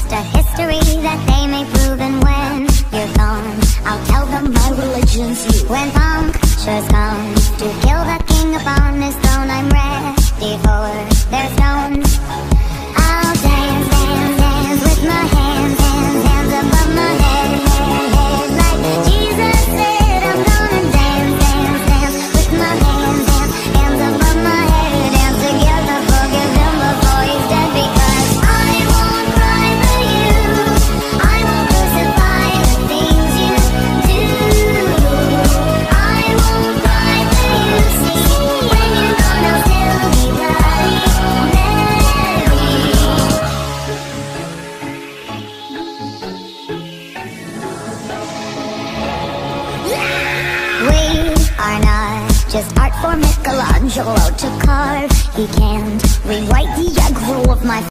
just a history that they may prove. And when you're gone, I'll tell them my religion's you. When punctures come to kill the king upon his throne, I'm ready for their stones. I'll dance, dance, dance with my hands, hands, hands above my head, head, head. Like Jesus said, I'm gonna dance, dance, dance with my hands, hands, hands above my head. Dance together, forgive him before he's dead. Because I won't cry for you, I won't crucify the things you do. I won't cry for you, see, when you're gone I'll still be bloody Mary. We are not just art for Michelangelo to carve. He can't rewrite the aggro of my